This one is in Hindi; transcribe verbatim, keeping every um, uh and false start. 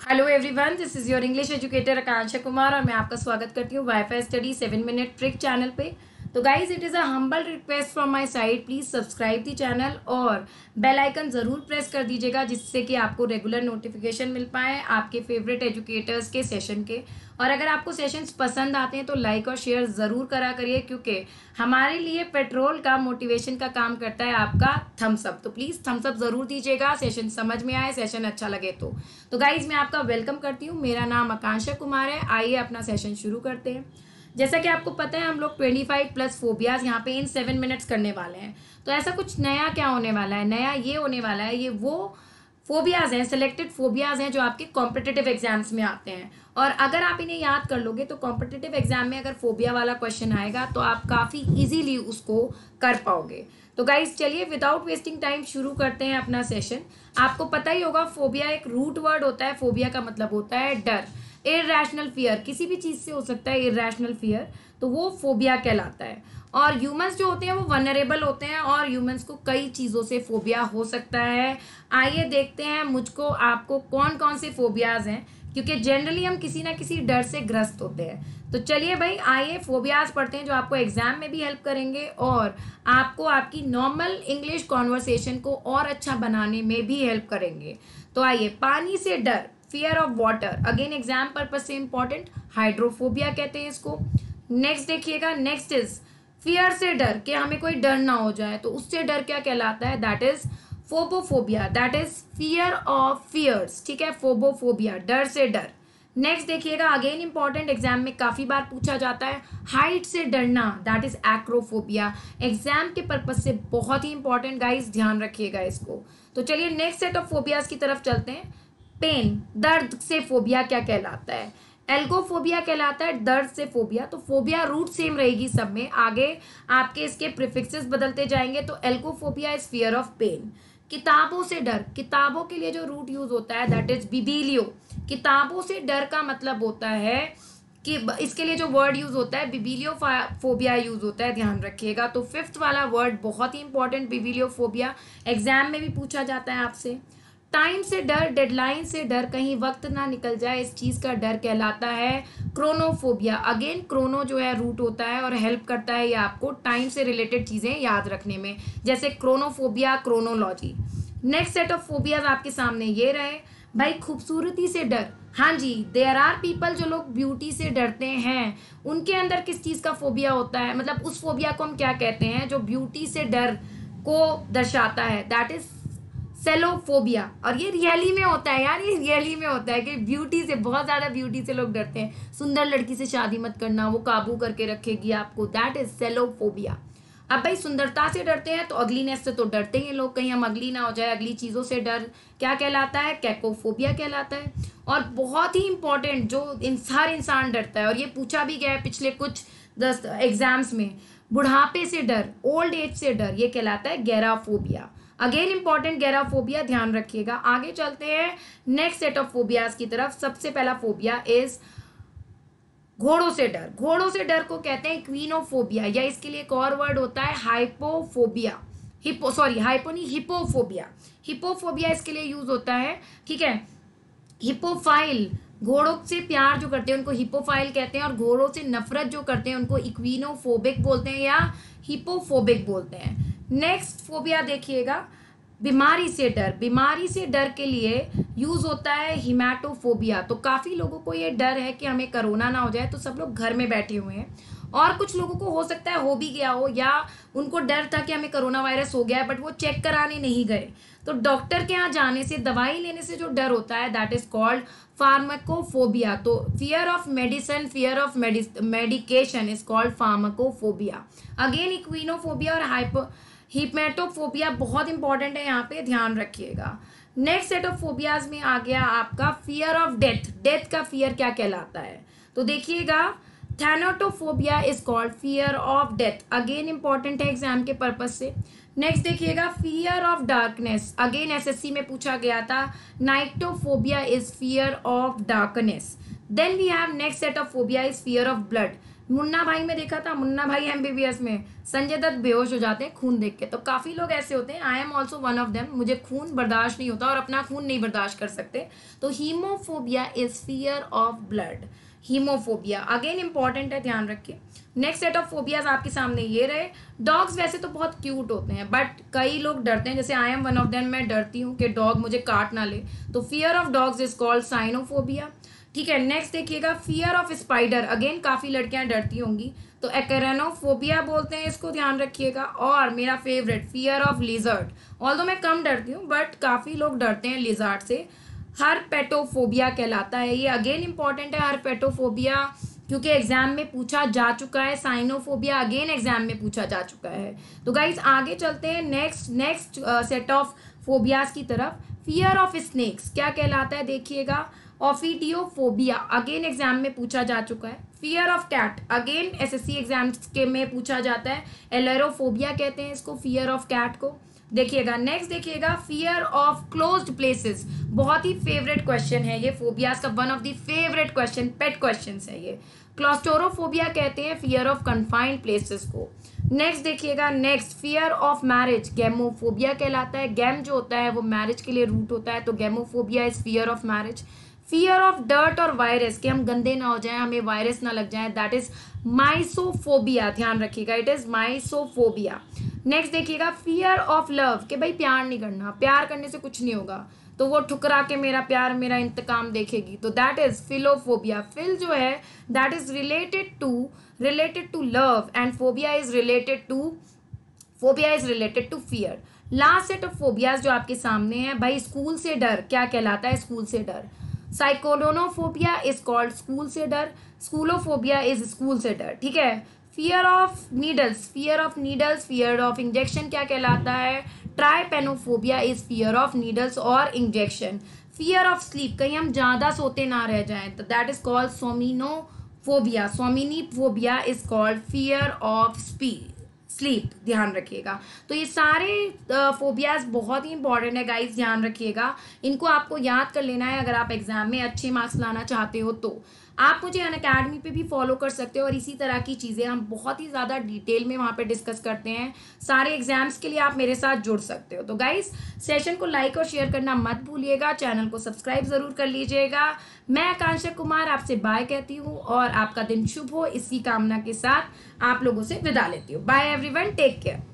Hello everyone, this is your English educator Akanksha Kumar और मैं आपका स्वागत करती हूँ wifi study seven minute trick channel पे। तो guys, it is a humble request from my side, please subscribe the channel और बेल आइकन ज़रूर प्रेस कर दीजिएगा जिससे कि आपको रेगुलर नोटिफिकेशन मिल पाए आपके फेवरेट एजुकेटर्स के सेशन के। और अगर आपको सेशंस पसंद आते हैं तो लाइक और शेयर ज़रूर करा करिए, क्योंकि हमारे लिए पेट्रोल का मोटिवेशन का काम करता है आपका थम्स अप। तो प्लीज़ थम्स अप ज़रूर दीजिएगा, सेशन समझ में आए, सेशन अच्छा लगे तो। तो गाइज, मैं आपका वेलकम करती हूँ। मेरा नाम आकांक्षा कुमार है। आइए अपना सेशन शुरू करते हैं। जैसा कि आपको पता है, हम लोग ट्वेंटी फाइव प्लस फोबियाज यहाँ पे इन सेवन मिनट्स करने वाले हैं। तो ऐसा कुछ नया क्या होने वाला है? नया ये होने वाला है, ये वो फोबियाज हैं, सिलेक्टेड फोबियाज हैं जो आपके कॉम्पिटिटिव एग्जाम्स में आते हैं। और अगर आप इन्हें याद कर लोगे तो कॉम्पिटिटिव एग्जाम में अगर फोबिया वाला क्वेश्चन आएगा तो आप काफ़ी इजीली उसको कर पाओगे। तो गाइज, चलिए विदाउट वेस्टिंग टाइम शुरू करते हैं अपना सेशन। आपको पता ही होगा, फोबिया एक रूट वर्ड होता है। फोबिया का मतलब होता है डर, इरैशनल फियर, किसी भी चीज़ से हो सकता है इरैशनल फियर, तो वो फोबिया कहलाता है। और ह्यूमंस जो होते हैं वो वनरेबल होते हैं और ह्यूमंस को कई चीज़ों से फोबिया हो सकता है। आइए देखते हैं मुझको आपको कौन कौन से फोबियाज हैं, क्योंकि जनरली हम किसी ना किसी डर से ग्रस्त होते हैं। तो चलिए भाई, आइए फोबियाज पढ़ते हैं जो आपको एग्जाम में भी हेल्प करेंगे और आपको आपकी नॉर्मल इंग्लिश कॉन्वर्सेशन को और अच्छा बनाने में भी हेल्प करेंगे। तो आइए, पानी से डर, fear of water, again exam purpose से इंपॉर्टेंट, हाइड्रोफोबिया कहते हैं इसको। नेक्स्ट देखिएगा, नेक्स्ट इज फियर से डर, कि हमें कोई डर ना हो जाए, तो उससे डर क्या कहलाता है? That is phobophobia, that is fear of fears. ठीक है, फोबोफोबिया, डर से डर। नेक्स्ट देखिएगा, अगेन इंपॉर्टेंट, एग्जाम में काफी बार पूछा जाता है, हाइट से डरना, दैट इज एक्रोफोबिया। एग्जाम के पर्पज से बहुत ही इंपॉर्टेंट गाइस, ध्यान रखिएगा इसको। तो चलिए नेक्स्ट सेट ऑफ फोबियाज की तरफ चलते हैं। पेन, दर्द से फोबिया क्या कहलाता है? एल्गोफोबिया कहलाता है दर्द से फोबिया। तो फोबिया रूट सेम रहेगी सब में, आगे आपके इसके प्रीफिक्सेस बदलते जाएंगे। तो algophobia is fear of pain. किताबों से डर, किताबों के लिए जो रूट यूज होता है दैट इज बिबिलियो। किताबों से डर का मतलब होता है कि इसके लिए जो वर्ड यूज होता है बिबिलियो फोबिया यूज होता है, ध्यान रखिएगा। तो फिफ्थ वाला वर्ड बहुत ही इंपॉर्टेंट, बिबिलियो फोबिया, एग्जाम में भी पूछा जाता है आपसे। टाइम से डर, डेडलाइन से डर, कहीं वक्त ना निकल जाए, इस चीज का डर कहलाता है क्रोनोफोबिया। अगेन क्रोनो जो है रूट होता है और हेल्प करता है ये आपको टाइम से रिलेटेड चीजें याद रखने में, जैसे chronophobia, chronology. Next set of phobias आपके सामने ये रहे। भाई, खूबसूरती से डर, हाँ जी, देयर आर पीपल जो लोग ब्यूटी से डरते हैं, उनके अंदर किस चीज का फोबिया होता है, मतलब उस फोबिया को हम क्या कहते हैं जो ब्यूटी से डर को दर्शाता है? That is selaphobia. और ये रियली में होता है यार, ये रियली में होता है कि ब्यूटी से, बहुत ज्यादा ब्यूटी से लोग डरते हैं। सुंदर लड़की से शादी मत करना, वो काबू करके रखेगी आपको, दैट इज सेलोफोबिया। अब भाई, सुंदरता से डरते हैं तो अगलीनेस से तो डरते हैं लोग, कहीं हम अगली ना हो जाए, अगली चीजों से डर क्या कहलाता है? कैकोफोबिया कहलाता है। और बहुत ही इंपॉर्टेंट, जो इन, हर इंसान डरता है और ये पूछा भी गया है पिछले कुछ दस एग्जाम्स में, बुढ़ापे से डर, ओल्ड एज से डर, ये कहलाता है गैराफोबिया। अगेन इंपॉर्टेंट, गैराफोबिया, ध्यान रखिएगा। आगे चलते हैं नेक्स्ट सेट ऑफ फोबियाज की तरफ। सबसे पहला फोबिया इज घोड़ों से डर। घोड़ों से डर को कहते हैं क्वीनोफोबिया, या इसके लिए एक और वर्ड होता है हाइपोफोबिया। हिपो सॉरी हाइपो नहीं, हिपोफोबिया। हिपोफोबिया इसके लिए यूज होता है। ठीक है, हिपोफाइल, घोड़ों से प्यार जो करते हैं उनको हिपोफाइल कहते हैं, और घोड़ों से नफरत जो करते हैं उनको इक्विनोफोबिक बोलते हैं या हिपोफोबिक बोलते हैं। नेक्स्ट फोबिया देखिएगा, बीमारी से डर। बीमारी से डर के लिए यूज होता है हिमैटोफोबिया। तो काफी लोगों को ये डर है कि हमें कोरोना ना हो जाए, तो सब लोग घर में बैठे हुए हैं। और कुछ लोगों को हो सकता है हो भी गया हो, या उनको डर था कि हमें कोरोना वायरस हो गया है बट वो चेक कराने नहीं गए। तो डॉक्टर के यहाँ जाने से, दवाई लेने से जो डर होता है दैट इज कॉल्ड फार्माकोफोबिया। तो fear of medicine, fear of medication is called pharmacophobia. Again equinophobia और हाइपो हिपमेटोफोबिया बहुत इंपॉर्टेंट है, यहाँ पे ध्यान रखिएगा। नेक्स्ट सेट ऑफ फोबियाज में आ गया आपका फियर ऑफ डेथ। डेथ का फियर क्या कहलाता है? तो देखिएगा, thanatophobia is called fear of death. Again important है एग्जाम के पर्पज से। नेक्स्ट देखिएगा, fear of darkness, again SSC में पूछा गया था। Nyctophobia is fear of darkness. Then we have next set of phobia is fear of blood. Munna Bhai में देखा था, मुन्ना भाई एमबीबीएस में संजय दत्त बेहोश हो जाते हैं खून देख के। तो काफ़ी लोग ऐसे होते हैं, I am also one of them, मुझे खून बर्दाश्त नहीं होता और अपना खून नहीं बर्दाश्त कर सकते। तो haemophobia is fear of blood. Haemophobia again important है, ध्यान रखिए। नेक्स्ट सेट ऑफ फोबियाज आपके सामने ये रहे। डॉग्स वैसे तो बहुत क्यूट होते हैं, बट कई लोग डरते हैं, जैसे I am one of them, मैं डरती हूँ कि डॉग मुझे काट ना ले। तो fear of dogs is called cynophobia. ठीक है, नेक्स्ट देखिएगा फियर ऑफ स्पाइडर। अगेन काफ़ी लड़कियां डरती होंगी, तो एक्रेनोफोबिया बोलते हैं इसको, ध्यान रखिएगा। और मेरा favourite fear of lizard, although मैं कम डरती हूँ बट काफ़ी लोग डरते हैं लिजर्ड से, हर्पेटोफोबिया कहलाता है ये। अगेन इंपॉर्टेंट है हर्पेटोफोबिया, क्योंकि एग्जाम में पूछा जा चुका है। साइनोफोबिया अगेन एग्जाम में पूछा जा चुका है। तो गाइज आगे चलते हैं next next set of phobias की तरफ। फियर ऑफ स्नेक्स क्या कहलाता है देखिएगा, ऑफिडियोफोबिया, अगेन एग्जाम में पूछा जा चुका है। Fear of cat again SSC exams के में पूछा जाता है, एलेरोफोबिया कहते हैं इसको, फियर ऑफ कैट को। देखिएगा नेक्स्ट देखिएगा फियर ऑफ क्लोज्ड प्लेसेस, बहुत ही फेवरेट क्वेश्चन है ये, फोबियाज का one of the favourite question, pet question है ये। क्लॉस्ट्रोफोबिया कहते हैं फियर ऑफ कन्फाइंड प्लेसेस को। नेक्स्ट देखिएगा next fear of marriage, gamophobia कहलाता है। गैम जो होता है वो मैरिज के लिए रूट होता है, तो gamophobia is fear of marriage. Fear of dirt और वायरस, कि हम गंदे ना हो जाएं, हमें वायरस ना लग जाए, दैट इज माइसोफोबिया, ध्यान रखिएगा, इट इज माइसोफोबिया। नेक्स्ट देखिएगा फियर ऑफ लव, कि भाई प्यार नहीं करना, प्यार करने से कुछ नहीं होगा, तो वो ठुकरा के मेरा प्यार मेरा इंतकाम देखेगी, तो दैट इज फिलोफोबिया। फिल जो है that is related to related to love and phobia is related to phobia is related to fear. Last set of phobias जो आपके सामने है, भाई स्कूल से डर क्या कहलाता है, स्कूल से डर। साइकोडोनोफोबिया इज कॉल्ड स्कूल से डर, स्कूलोफोबिया इज स्कूल से डर। ठीक है, fear of needles, fear of needles, fear of injection क्या कहलाता है, trypanophobia is fear of needles और इंजेक्शन। फियर ऑफ स्लीप, कहीं हम ज्यादा सोते ना रह जाएं, तो that is called somniphobia. Somniphobia is called fear of speed sleep, ध्यान रखिएगा। तो ये सारे फोबियाज बहुत ही इंपॉर्टेंट है गाइस, ध्यान रखिएगा, इनको आपको याद कर लेना है अगर आप एग्जाम में अच्छे मार्क्स लाना चाहते हो। तो आप मुझे अनअकैडमी पे भी फॉलो कर सकते हो और इसी तरह की चीज़ें हम बहुत ही ज़्यादा डिटेल में वहाँ पे डिस्कस करते हैं। सारे एग्जाम्स के लिए आप मेरे साथ जुड़ सकते हो। तो गाइस सेशन को लाइक और शेयर करना मत भूलिएगा, चैनल को सब्सक्राइब ज़रूर कर लीजिएगा। मैं आकांक्षा कुमार आपसे बाय कहती हूँ और आपका दिन शुभ हो, इसी कामना के साथ आप लोगों से विदा लेती हूँ। Bye everyone, take care.